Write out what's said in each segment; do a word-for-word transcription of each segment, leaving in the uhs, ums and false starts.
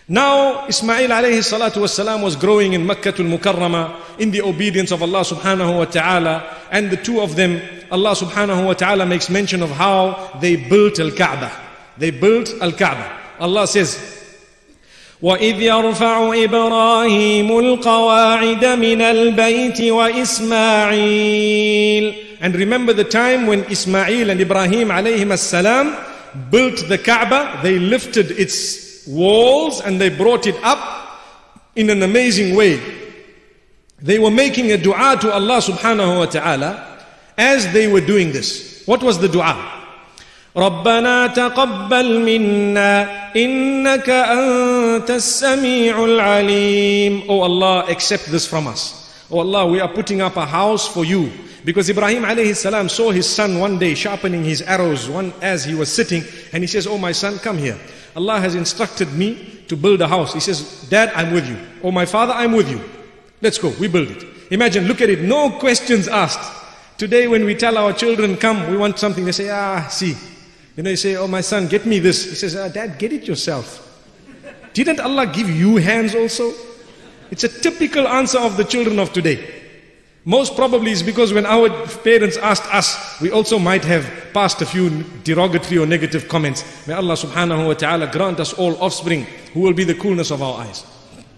Now Ismail alayhi salatu wasalam was growing in Makkah al-Mukarramah in the obedience of Allah subhanahu wa ta'ala, and the two of them, Allah subhanahu wa ta'ala makes mention of how they built al-Kaaba. They built al-Kaaba. Allah says, وَإِذْ يَرْفَعُ إِبْرَاهِيمُ الْقَوَاعِدَ مِنَ الْبَيْتِ وَإِسْمَاعِيلُ. And remember the time when Ismail and Ibrahim alayhim as-salam built the Kaaba. They lifted its walls and they brought it up in an amazing way. They were making a dua to Allah subhanahu wa ta'ala as they were doing this. What was the dua? رَبَّنَا تَقَبَّلْ مِنَّا إِنَّكَ أَنْتَ السَّمِيعُ الْعَلِيمُ. Oh Allah, accept this from us. Oh Allah, we are putting up a house for you. Because Ibrahim alayhi salam saw his son one day sharpening his arrows one as he was sitting, and he says, oh my son, come here. Allah has instructed me to build a house. He says, Dad, I'm with you. Oh my father, I'm with you. Let's go, we build it. Imagine, look at it, no questions asked. Today when we tell our children, come, we want something, they say, ah, see. You know, you say, oh my son, get me this. He says, ah, Dad, get it yourself. Didn't Allah give you hands also? It's a typical answer of the children of today. Most probably it's because when our parents asked us, we also might have passed a few derogatory or negative comments. May Allah subhanahu wa ta'ala grant us all offspring who will be the coolness of our eyes.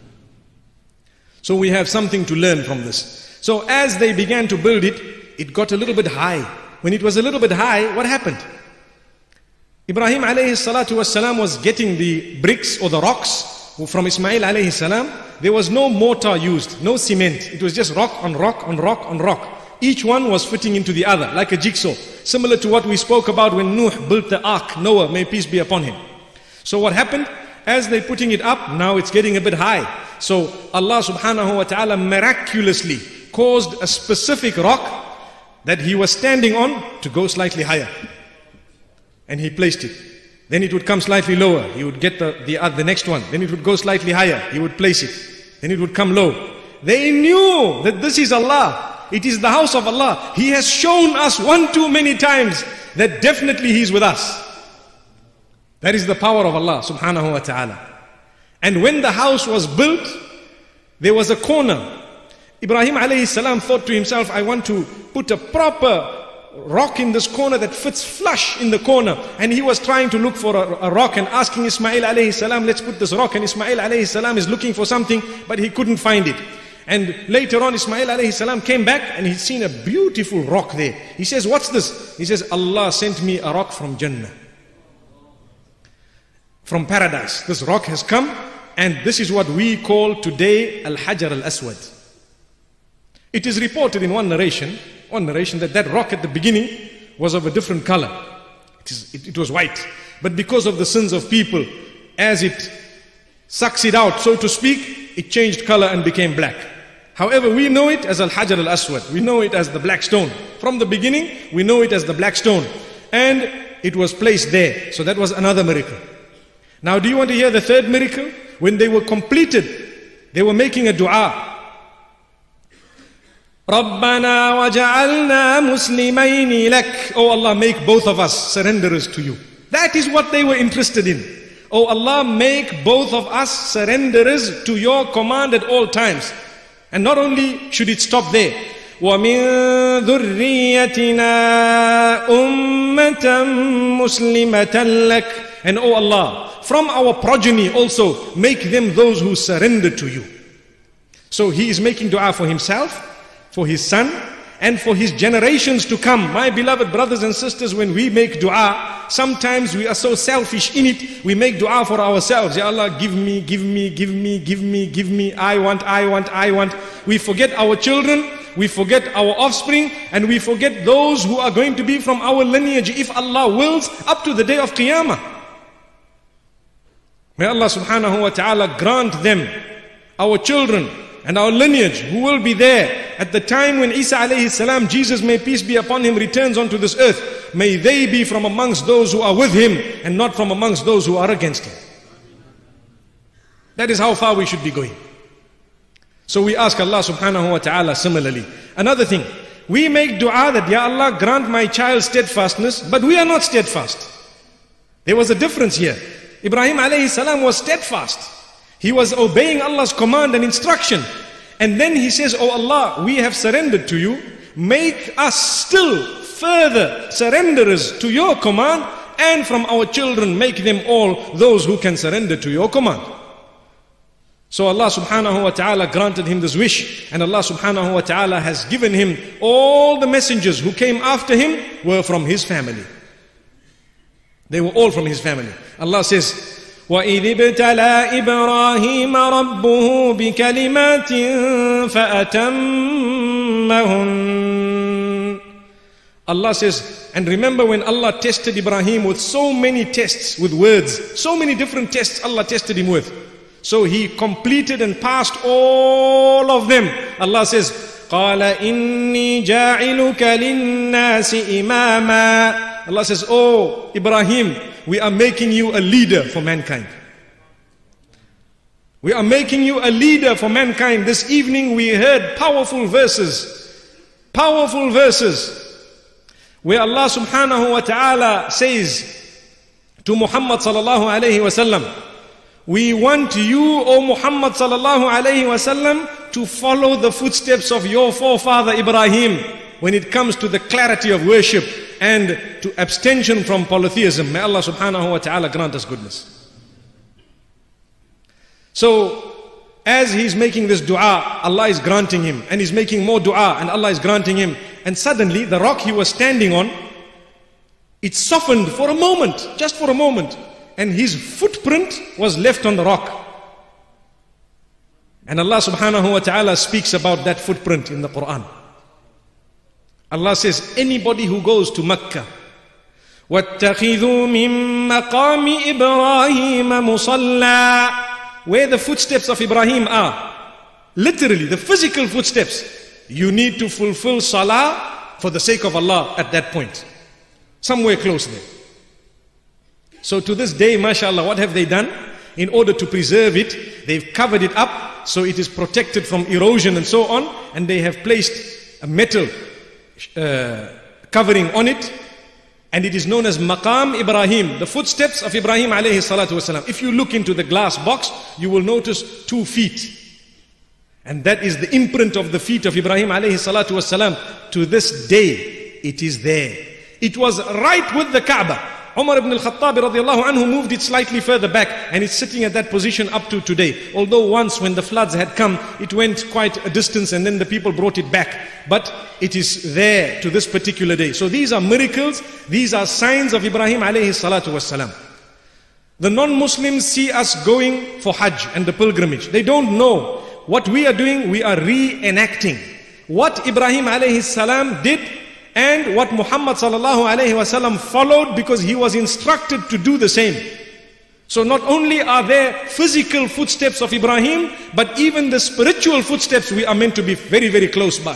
So we have something to learn from this. So as they began to build it, it got a little bit high. When it was a little bit high, what happened? Ibrahim alayhi salatu wasalam was getting the bricks or the rocks from Ismail alayhi salam. There was no mortar used, no cement. It was just rock on rock on rock on rock. Each one was fitting into the other like a jigsaw. Similar to what we spoke about when Nuh built the ark, Noah, may peace be upon him. So what happened? As they're putting it up, now it's getting a bit high. So Allah subhanahu wa ta'ala miraculously caused a specific rock that he was standing on to go slightly higher. And he placed it. Then it would come slightly lower. He would get the, the, uh, the next one. Then it would go slightly higher. He would place it. Then it would come low. They knew that this is Allah. It is the house of Allah. He has shown us one too many times that definitely He is with us. That is the power of Allah subhanahu wa ta'ala. And when the house was built, there was a corner. Ibrahim alayhi salam thought to himself, I want to put a proper rock in this corner that fits flush in the corner. And he was trying to look for a, a rock and asking Ismail alayhi salam, let's put this rock. And Ismail alayhi salam is looking for something, but he couldn't find it. And later on Ismail alayhi salam came back and he'd seen a beautiful rock there. He says, what's this? He says, Allah sent me a rock from Jannah, from paradise. This rock has come, and this is what we call today Al-Hajar Al-Aswad. It is reported in one narration One narration that that rock at the beginning was of a different color. It, is, it, it was white. But because of the sins of people, as it sucks it out, so to speak, it changed color and became black. However, we know it as Al-Hajar Al-Aswad. We know it as the black stone. From the beginning, we know it as the black stone. And it was placed there. So that was another miracle. Now, do you want to hear the third miracle? When they were completed, they were making a dua. رَبَّنَا وَجَعَلْنَا مُسْلِمَيْنِ لَكَ. Oh Allah, make both of us surrenderers to you. That is what they were interested in. Oh Allah, make both of us surrenderers to your command at all times. And not only should it stop there. وَمِن ذُرِّيَّتِنَا أُمَّةً مُسْلِمَةً لَكَ. And oh Allah, from our progeny also, make them those who surrender to you. So he is making dua for himself, for his son, and for his generations to come. My beloved brothers and sisters, when we make dua, sometimes we are so selfish in it, we make dua for ourselves. Ya Allah, give me, give me, give me, give me, give me, I want, I want, I want. We forget our children, we forget our offspring, and we forget those who are going to be from our lineage, if Allah wills, up to the day of Qiyamah. May Allah subhanahu wa ta'ala grant them, our children, and our lineage, who will be there at the time when Isa alayhi salam, Jesus may peace be upon him, returns onto this earth. May they be from amongst those who are with him and not from amongst those who are against him. That is how far we should be going. So we ask Allah subhanahu wa ta'ala similarly. Another thing, we make dua that, Ya Allah, grant my child steadfastness, but we are not steadfast. There was a difference here. Ibrahim alayhi salam was steadfast. He was obeying Allah's command and instruction. And then he says, "Oh Allah, we have surrendered to you. Make us still further surrenderers to your command, and from our children make them all those who can surrender to your command." So Allah subhanahu wa ta'ala granted him this wish, and Allah subhanahu wa ta'ala has given him all the messengers who came after him were from his family. They were all from his family. Allah says, وَإِذِ ابْتَلَى إِبْرَاهِيمَ رَبُّهُ بِكَلِمَاتٍ فَأَتَمَّهُنَّ. Allah says, and remember when Allah tested Ibrahim with so many tests with words, so many different tests Allah tested him with. So he completed and passed all of them. Allah says, قَالَ إِنِّي جَاعِلُكَ لِلنَّاسِ إِمَامًا. Allah says, "Oh Ibrahim, we are making you a leader for mankind. We are making you a leader for mankind." This evening we heard powerful verses, powerful verses, where Allah subhanahu wa ta'ala says to Muhammad sallallahu alayhi wa sallam, "We want you, O Muhammad sallallahu alayhi wa sallam, to follow the footsteps of your forefather Ibrahim when it comes to the clarity of worship and to abstention from polytheism." May Allah subhanahu wa ta'ala grant us goodness. So, as he's making this dua, Allah is granting him, and he's making more dua, and Allah is granting him. And suddenly, the rock he was standing on, it softened for a moment, just for a moment, and his footprint was left on the rock. And Allah subhanahu wa ta'ala speaks about that footprint in the Quran. Allah says, anybody who goes to Mecca, وَاتَّخِذُوا مِن مَّقَامِ إِبْرَاهِيمَ مُصَلَّى, where the footsteps of Ibrahim are, literally the physical footsteps, you need to fulfill salah for the sake of Allah at that point, somewhere close there. So to this day, mashallah, what have they done? In order to preserve it, they've covered it up so it is protected from erosion and so on, and they have placed a metal uh, covering on it, and it is known as Maqam Ibrahim, the footsteps of Ibrahim alayhi salatu wasalam. If you look into the glass box, you will notice two feet, and that is the imprint of the feet of Ibrahim alayhi salatu wasalam. To this day, it is there. It was right with the Kaaba. Umar ibn al-Khattab radiallahu anhu moved it slightly further back, and it's sitting at that position up to today. Although once when the floods had come, it went quite a distance and then the people brought it back. But it is there to this particular day. So these are miracles, these are signs of Ibrahim alayhi salatu wassalam. The non-Muslims see us going for Hajj and the pilgrimage. They don't know what we are doing. We are reenacting what Ibrahim alayhi salam did, and what Muhammad sallallahu alayhi wasallam followed, because he was instructed to do the same. So not only are there physical footsteps of Ibrahim, but even the spiritual footsteps we are meant to be very, very close by.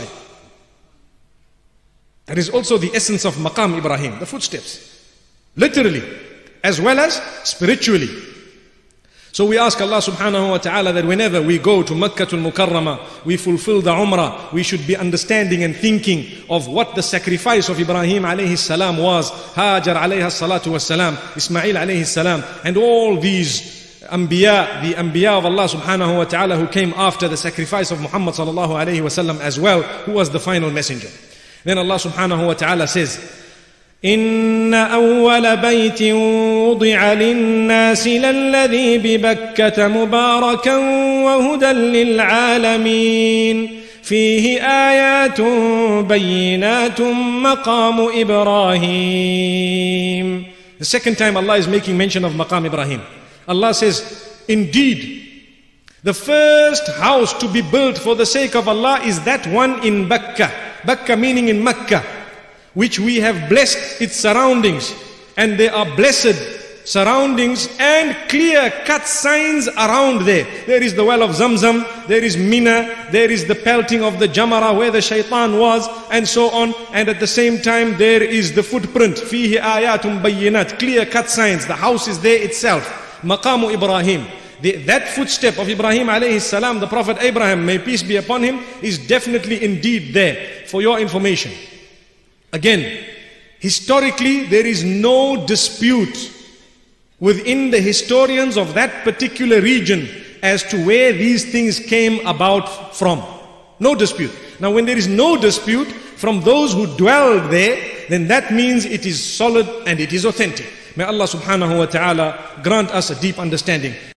That is also the essence of Maqam Ibrahim, the footsteps, literally as well as spiritually. So we ask Allah subhanahu wa ta'ala that whenever we go to Makkatul Mukarramah, we fulfill the Umrah, we should be understanding and thinking of what the sacrifice of Ibrahim alayhi salam was, Hajar alayha salatu was salam, Ismail alayhi salam, and all these Anbiya, the Anbiya of Allah subhanahu wa ta'ala who came after the sacrifice of Muhammad sallallahu alayhi wa sallam as well, who was the final messenger. Then Allah subhanahu wa ta'ala says, إن أول بيت وضع للناس للذي ببكة مباركا وهدى للعالمين فيه آيات بينات مقام إبراهيم. The second time Allah is making mention of Maqam Ibrahim. Allah says, indeed, the first house to be built for the sake of Allah is that one in Bakkah. Bakkah meaning in Makkah, which we have blessed its surroundings, and there are blessed surroundings and clear-cut signs around there. There is the well of Zamzam, there is Mina, there is the pelting of the Jamara where the shaitan was, and so on. And at the same time, there is the footprint, fihi ayatun bayyinat, clear-cut signs. The house is there itself. Maqamu Ibrahim. The, that footstep of Ibrahim alayhi salam, the Prophet Abraham, may peace be upon him, is definitely indeed there. For your information, again, historically there is no dispute within the historians of that particular region as to where these things came about from. No dispute. Now when there is no dispute from those who dwelled there, then that means it is solid and it is authentic. May Allah subhanahu wa ta'ala grant us a deep understanding.